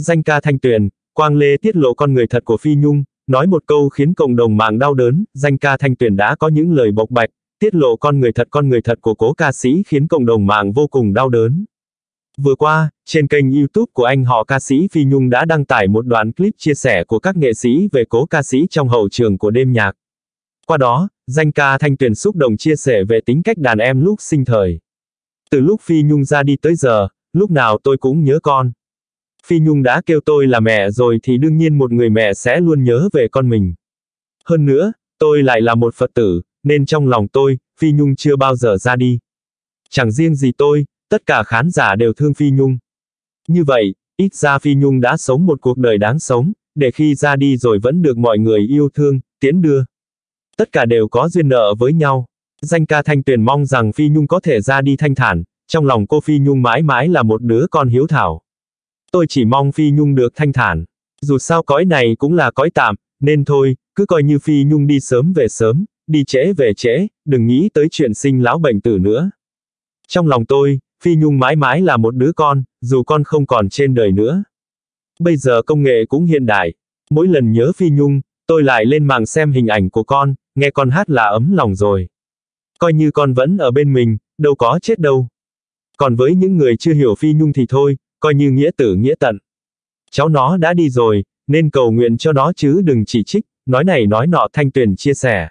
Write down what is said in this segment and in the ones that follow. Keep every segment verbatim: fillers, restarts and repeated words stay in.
Danh ca Thanh Tuyền, Quang Lê tiết lộ con người thật của Phi Nhung, nói một câu khiến cộng đồng mạng đau đớn. Danh ca Thanh Tuyền đã có những lời bộc bạch, tiết lộ con người thật con người thật của cố ca sĩ khiến cộng đồng mạng vô cùng đau đớn. Vừa qua, trên kênh YouTube của anh họ ca sĩ Phi Nhung đã đăng tải một đoạn clip chia sẻ của các nghệ sĩ về cố ca sĩ trong hậu trường của đêm nhạc. Qua đó, danh ca Thanh Tuyền xúc động chia sẻ về tính cách đàn em lúc sinh thời. Từ lúc Phi Nhung ra đi tới giờ, lúc nào tôi cũng nhớ con. Phi Nhung đã kêu tôi là mẹ rồi thì đương nhiên một người mẹ sẽ luôn nhớ về con mình. Hơn nữa, tôi lại là một Phật tử, nên trong lòng tôi, Phi Nhung chưa bao giờ ra đi. Chẳng riêng gì tôi, tất cả khán giả đều thương Phi Nhung. Như vậy, ít ra Phi Nhung đã sống một cuộc đời đáng sống, để khi ra đi rồi vẫn được mọi người yêu thương, tiễn đưa. Tất cả đều có duyên nợ với nhau. Danh ca Thanh Tuyền mong rằng Phi Nhung có thể ra đi thanh thản, trong lòng cô Phi Nhung mãi mãi là một đứa con hiếu thảo. Tôi chỉ mong Phi Nhung được thanh thản. Dù sao cõi này cũng là cõi tạm, nên thôi, cứ coi như Phi Nhung đi sớm về sớm, đi trễ về trễ, đừng nghĩ tới chuyện sinh lão bệnh tử nữa. Trong lòng tôi, Phi Nhung mãi mãi là một đứa con, dù con không còn trên đời nữa. Bây giờ công nghệ cũng hiện đại. Mỗi lần nhớ Phi Nhung, tôi lại lên mạng xem hình ảnh của con, nghe con hát là ấm lòng rồi. Coi như con vẫn ở bên mình, đâu có chết đâu. Còn với những người chưa hiểu Phi Nhung thì thôi, coi như nghĩa tử nghĩa tận. Cháu nó đã đi rồi, nên cầu nguyện cho nó chứ đừng chỉ trích, nói này nói nọ. Thanh Tuyền chia sẻ.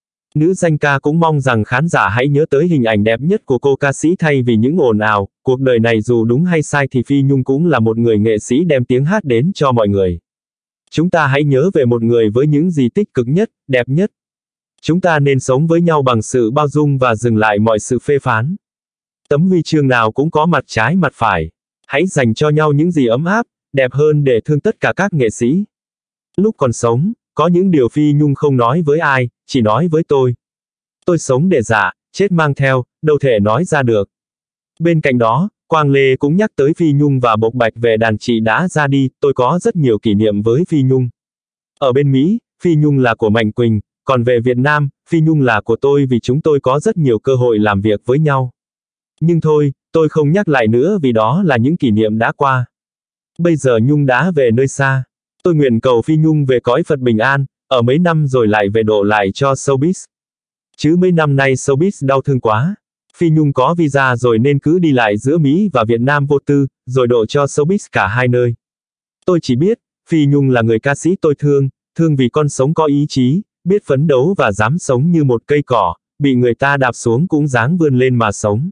Nữ danh ca cũng mong rằng khán giả hãy nhớ tới hình ảnh đẹp nhất của cô ca sĩ thay vì những ồn ào. Cuộc đời này dù đúng hay sai thì Phi Nhung cũng là một người nghệ sĩ đem tiếng hát đến cho mọi người. Chúng ta hãy nhớ về một người với những gì tích cực nhất, đẹp nhất. Chúng ta nên sống với nhau bằng sự bao dung và dừng lại mọi sự phê phán. Tấm huy chương nào cũng có mặt trái mặt phải. Hãy dành cho nhau những gì ấm áp, đẹp hơn để thương tất cả các nghệ sĩ. Lúc còn sống, có những điều Phi Nhung không nói với ai, chỉ nói với tôi. Tôi sống để dạ, chết mang theo, đâu thể nói ra được. Bên cạnh đó, Quang Lê cũng nhắc tới Phi Nhung và bộc bạch về đàn chị đã ra đi. Tôi có rất nhiều kỷ niệm với Phi Nhung. Ở bên Mỹ, Phi Nhung là của Mạnh Quỳnh, còn về Việt Nam, Phi Nhung là của tôi vì chúng tôi có rất nhiều cơ hội làm việc với nhau. Nhưng thôi, tôi không nhắc lại nữa vì đó là những kỷ niệm đã qua. Bây giờ Nhung đã về nơi xa. Tôi nguyện cầu Phi Nhung về cõi Phật bình an, ở mấy năm rồi lại về độ lại cho showbiz. Chứ mấy năm nay showbiz đau thương quá. Phi Nhung có visa rồi nên cứ đi lại giữa Mỹ và Việt Nam vô tư, rồi độ cho showbiz cả hai nơi. Tôi chỉ biết, Phi Nhung là người ca sĩ tôi thương, thương vì con sống có ý chí, biết phấn đấu và dám sống như một cây cỏ, bị người ta đạp xuống cũng dáng vươn lên mà sống.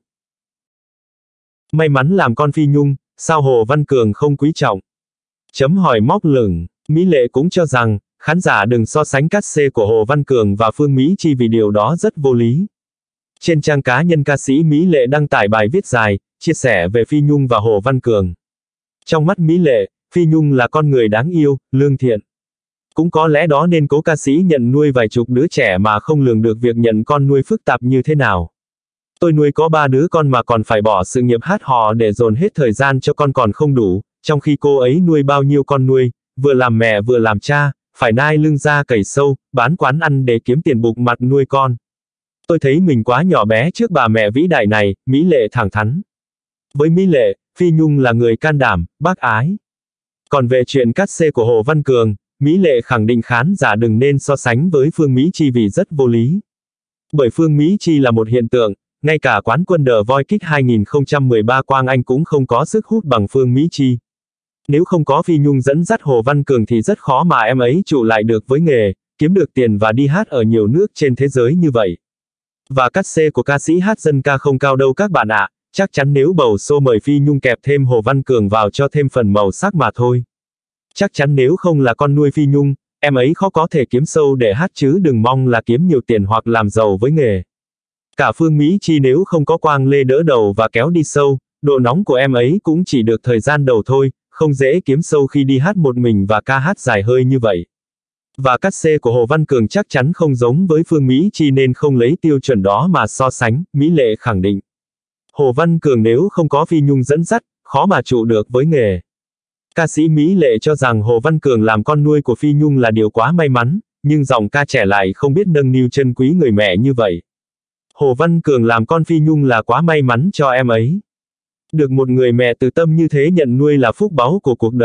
May mắn làm con Phi Nhung, sao Hồ Văn Cường không quý trọng? Chấm hỏi móc lửng. Mỹ Lệ cũng cho rằng, khán giả đừng so sánh cát xê của Hồ Văn Cường và Phương Mỹ Chi vì điều đó rất vô lý. Trên trang cá nhân ca sĩ Mỹ Lệ đăng tải bài viết dài, chia sẻ về Phi Nhung và Hồ Văn Cường. Trong mắt Mỹ Lệ, Phi Nhung là con người đáng yêu, lương thiện. Cũng có lẽ đó nên cố ca sĩ nhận nuôi vài chục đứa trẻ mà không lường được việc nhận con nuôi phức tạp như thế nào. Tôi nuôi có ba đứa con mà còn phải bỏ sự nghiệp hát hò để dồn hết thời gian cho con còn không đủ, trong khi cô ấy nuôi bao nhiêu con nuôi, vừa làm mẹ vừa làm cha, phải nai lưng ra cày sâu, bán quán ăn để kiếm tiền bục mặt nuôi con. Tôi thấy mình quá nhỏ bé trước bà mẹ vĩ đại này, Mỹ Lệ thẳng thắn. Với Mỹ Lệ, Phi Nhung là người can đảm, bác ái. Còn về chuyện cát xê của Hồ Văn Cường, Mỹ Lệ khẳng định khán giả đừng nên so sánh với Phương Mỹ Chi vì rất vô lý. Bởi Phương Mỹ Chi là một hiện tượng, ngay cả quán quân The Voice Kids hai không một ba Quang Anh cũng không có sức hút bằng Phương Mỹ Chi. Nếu không có Phi Nhung dẫn dắt Hồ Văn Cường thì rất khó mà em ấy trụ lại được với nghề, kiếm được tiền và đi hát ở nhiều nước trên thế giới như vậy. Và cát xê của ca sĩ hát dân ca không cao đâu các bạn ạ, chắc chắn nếu bầu show mời Phi Nhung kẹp thêm Hồ Văn Cường vào cho thêm phần màu sắc mà thôi. Chắc chắn nếu không là con nuôi Phi Nhung, em ấy khó có thể kiếm show để hát chứ đừng mong là kiếm nhiều tiền hoặc làm giàu với nghề. Cả Phương Mỹ Chi nếu không có Quang Lê đỡ đầu và kéo đi show, độ nóng của em ấy cũng chỉ được thời gian đầu thôi, không dễ kiếm show khi đi hát một mình và ca hát dài hơi như vậy. Và cát xê của Hồ Văn Cường chắc chắn không giống với Phương Mỹ Chi nên không lấy tiêu chuẩn đó mà so sánh, Mỹ Lệ khẳng định. Hồ Văn Cường nếu không có Phi Nhung dẫn dắt, khó mà trụ được với nghề. Ca sĩ Mỹ Lệ cho rằng Hồ Văn Cường làm con nuôi của Phi Nhung là điều quá may mắn, nhưng giọng ca trẻ lại không biết nâng niu chân quý người mẹ như vậy. Hồ Văn Cường làm con Phi Nhung là quá may mắn cho em ấy. Được một người mẹ từ tâm như thế nhận nuôi là phúc báu của cuộc đời,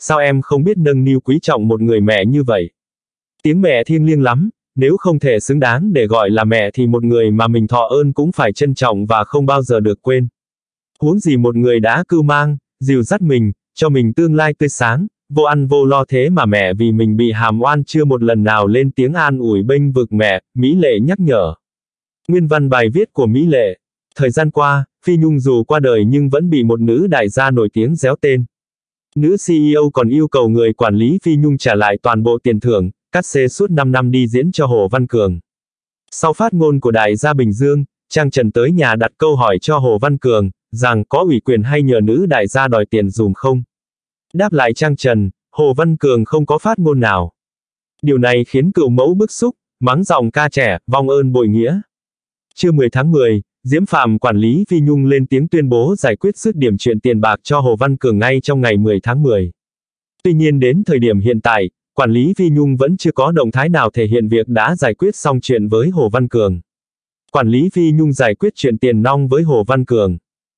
sao em không biết nâng niu quý trọng một người mẹ như vậy? Tiếng mẹ thiêng liêng lắm, nếu không thể xứng đáng để gọi là mẹ thì một người mà mình thọ ơn cũng phải trân trọng và không bao giờ được quên. Huống gì một người đã cưu mang, dìu dắt mình, cho mình tương lai tươi sáng, vô ăn vô lo thế mà mẹ vì mình bị hàm oan chưa một lần nào lên tiếng an ủi bênh vực mẹ, Mỹ Lệ nhắc nhở. Nguyên văn bài viết của Mỹ Lệ. Thời gian qua, Phi Nhung dù qua đời nhưng vẫn bị một nữ đại gia nổi tiếng réo tên. Nữ xê e ô còn yêu cầu người quản lý Phi Nhung trả lại toàn bộ tiền thưởng, cát xê suốt năm năm đi diễn cho Hồ Văn Cường. Sau phát ngôn của đại gia Bình Dương, Trang Trần tới nhà đặt câu hỏi cho Hồ Văn Cường, rằng có ủy quyền hay nhờ nữ đại gia đòi tiền dùm không? Đáp lại Trang Trần, Hồ Văn Cường không có phát ngôn nào. Điều này khiến cựu mẫu bức xúc, mắng giọng ca trẻ, vong ơn bội nghĩa. Trưa mười tháng mười, Diễm Phạm quản lý Phi Nhung lên tiếng tuyên bố giải quyết dứt điểm chuyện tiền bạc cho Hồ Văn Cường ngay trong ngày mười tháng mười. Tuy nhiên đến thời điểm hiện tại, quản lý Phi Nhung vẫn chưa có động thái nào thể hiện việc đã giải quyết xong chuyện với Hồ Văn Cường. Quản lý Phi Nhung giải quyết chuyện tiền nong với Hồ Văn Cường.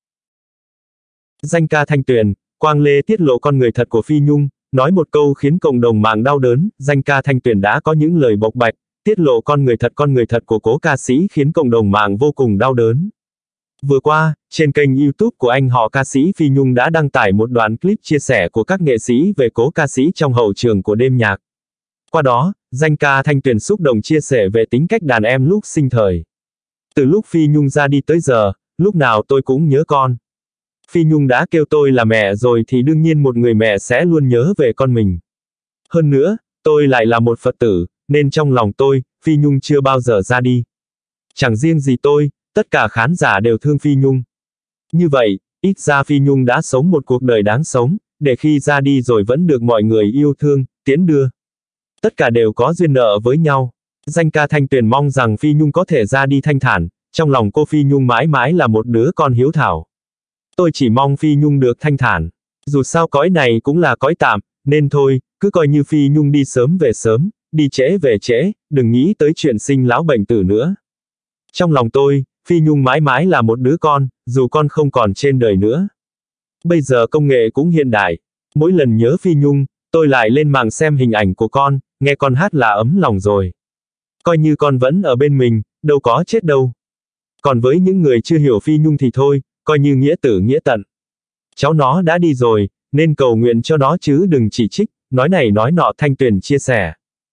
Danh ca Thanh Tuyền, Quang Lê tiết lộ con người thật của Phi Nhung, nói một câu khiến cộng đồng mạng đau đớn. Danh ca Thanh Tuyền đã có những lời bộc bạch, tiết lộ con người thật con người thật của cố ca sĩ khiến cộng đồng mạng vô cùng đau đớn. Vừa qua, trên kênh YouTube của anh họ ca sĩ Phi Nhung đã đăng tải một đoạn clip chia sẻ của các nghệ sĩ về cố ca sĩ trong hậu trường của đêm nhạc. Qua đó, danh ca Thanh Tuyền xúc động chia sẻ về tính cách đàn em lúc sinh thời. Từ lúc Phi Nhung ra đi tới giờ, lúc nào tôi cũng nhớ con. Phi Nhung đã kêu tôi là mẹ rồi thì đương nhiên một người mẹ sẽ luôn nhớ về con mình. Hơn nữa, tôi lại là một Phật tử, nên trong lòng tôi, Phi Nhung chưa bao giờ ra đi. Chẳng riêng gì tôi, tất cả khán giả đều thương Phi Nhung. Như vậy, ít ra Phi Nhung đã sống một cuộc đời đáng sống, để khi ra đi rồi vẫn được mọi người yêu thương, tiễn đưa. Tất cả đều có duyên nợ với nhau. Danh ca Thanh Tuyền mong rằng Phi Nhung có thể ra đi thanh thản, trong lòng cô Phi Nhung mãi mãi là một đứa con hiếu thảo. Tôi chỉ mong Phi Nhung được thanh thản. Dù sao cõi này cũng là cõi tạm, nên thôi, cứ coi như Phi Nhung đi sớm về sớm, đi trễ về trễ, đừng nghĩ tới chuyện sinh lão bệnh tử nữa. Trong lòng tôi, Phi Nhung mãi mãi là một đứa con, dù con không còn trên đời nữa. Bây giờ công nghệ cũng hiện đại. Mỗi lần nhớ Phi Nhung, tôi lại lên mạng xem hình ảnh của con, nghe con hát là ấm lòng rồi. Coi như con vẫn ở bên mình, đâu có chết đâu. Còn với những người chưa hiểu Phi Nhung thì thôi, coi như nghĩa tử nghĩa tận. Cháu nó đã đi rồi, nên cầu nguyện cho nó chứ đừng chỉ trích, nói này nói nọ. Thanh Tuyền chia sẻ.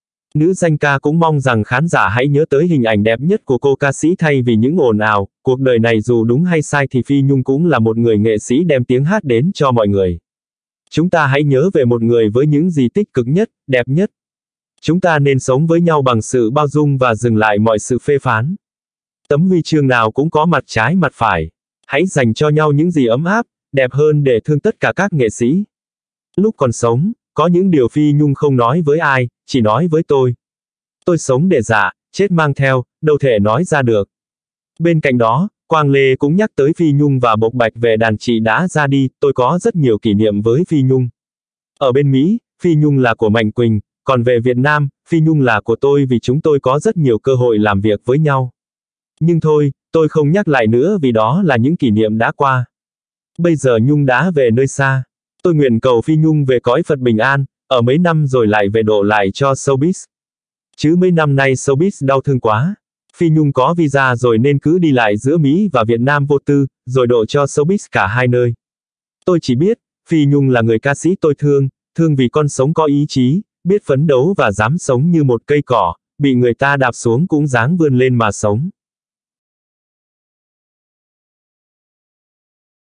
Nữ danh ca cũng mong rằng khán giả hãy nhớ tới hình ảnh đẹp nhất của cô ca sĩ thay vì những ồn ào. Cuộc đời này dù đúng hay sai thì Phi Nhung cũng là một người nghệ sĩ đem tiếng hát đến cho mọi người. Chúng ta hãy nhớ về một người với những gì tích cực nhất, đẹp nhất. Chúng ta nên sống với nhau bằng sự bao dung và dừng lại mọi sự phê phán. Tấm huy chương nào cũng có mặt trái mặt phải. Hãy dành cho nhau những gì ấm áp, đẹp hơn để thương tất cả các nghệ sĩ. Lúc còn sống, có những điều Phi Nhung không nói với ai, chỉ nói với tôi. Tôi sống để dạ, chết mang theo, đâu thể nói ra được. Bên cạnh đó, Quang Lê cũng nhắc tới Phi Nhung và bộc bạch về đàn chị đã ra đi. Tôi có rất nhiều kỷ niệm với Phi Nhung. Ở bên Mỹ, Phi Nhung là của Mạnh Quỳnh, còn về Việt Nam, Phi Nhung là của tôi vì chúng tôi có rất nhiều cơ hội làm việc với nhau. Nhưng thôi, tôi không nhắc lại nữa vì đó là những kỷ niệm đã qua. Bây giờ Nhung đã về nơi xa. Tôi nguyện cầu Phi Nhung về cõi Phật bình an, ở mấy năm rồi lại về độ lại cho showbiz. Chứ mấy năm nay showbiz đau thương quá. Phi Nhung có visa rồi nên cứ đi lại giữa Mỹ và Việt Nam vô tư, rồi độ cho showbiz cả hai nơi. Tôi chỉ biết, Phi Nhung là người ca sĩ tôi thương, thương vì con sống có ý chí, biết phấn đấu và dám sống như một cây cỏ, bị người ta đạp xuống cũng dáng vươn lên mà sống.